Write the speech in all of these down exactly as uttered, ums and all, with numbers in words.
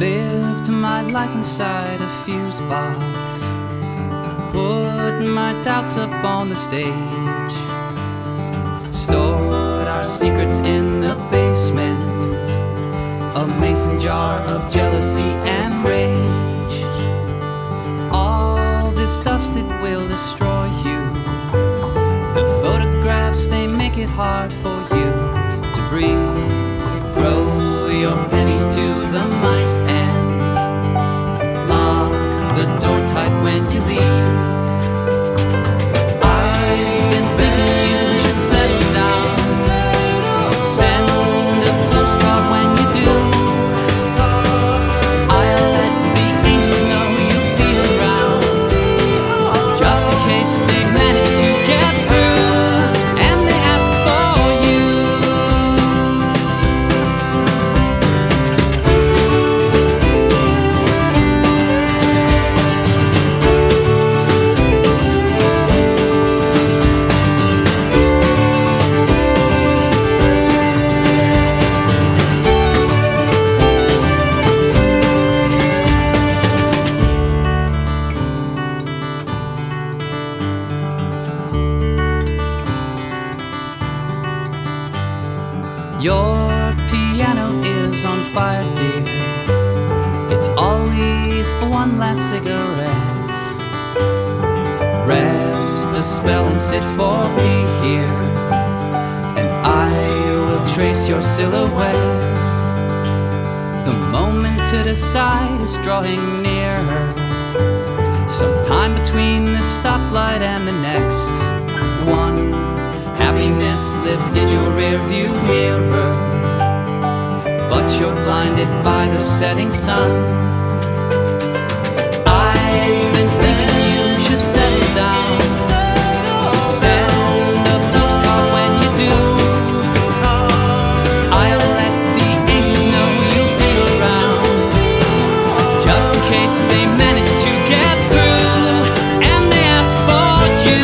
Lived my life inside a fuse box, put my doubts up on the stage, stored our secrets in the basement, a mason jar of jealousy and rage. All this dust, it will destroy you. The photographs, they make it hard for you to breathe. Throw your pennies to the mice and lock the door tight when you leave. I've been thinking you should settle down. Send a postcard when you do. I'll let the angels know you'll be around, just in case they manage to get through and they ask for you. Your piano is on fire, dear. It's always one last cigarette. Rest a spell and sit for me here, and I will trace your silhouette. The moment to decide is drawing nearer. Sometime between the stoplight and the next one, happiness lives in your rearview mirror, but you're blinded by the setting sun. I've been thinking you should settle down. Send a postcard when you do. I'll let the angels know you'll be around, just in case they manage to get through and they ask for you.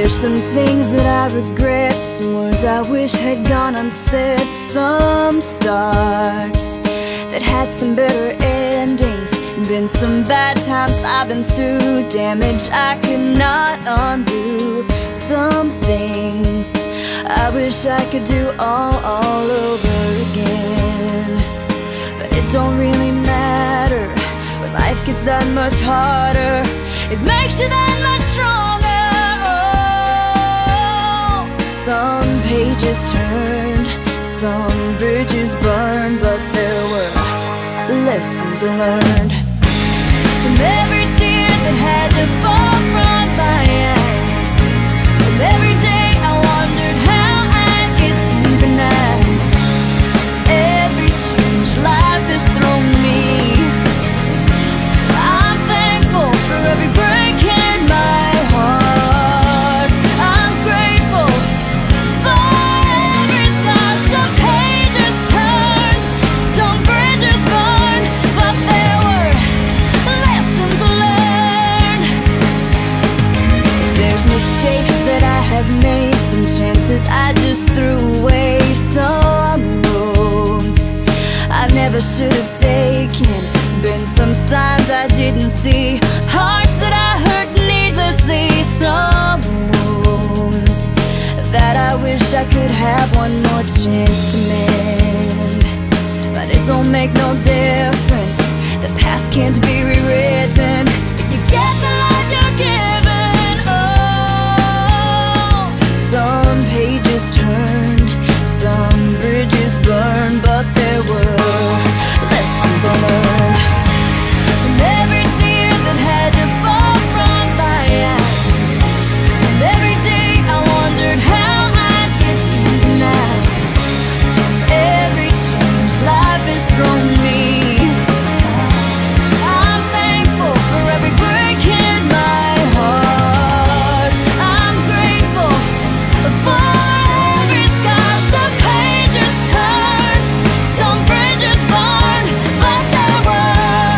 There's some things that I regret, some words I wish had gone unsaid, some starts that had some better endings. Been some bad times I've been through, damage I could not undo. Some things I wish I could do all, all over again. But it don't really matter when life gets that much harder. It makes you that much stronger. Oh, some pages turned, some bridges burned, but there were lessons learned. From every tear that had to fall from my eyes, from every day I wondered how I'd get through the night. Every change life has thrown me, I'm thankful for every break in my heart. I'm grateful for every scar. Some pages turned, some bridges burned, but there were lessons learned. There's mistakes that I have made, some chances I just threw away, some roads I never should have taken, been some signs I didn't see, hearts that I hurt needlessly, some wounds that I wish I could have one more chance to mend. But it don't make no difference, the past can't be rewritten. You get the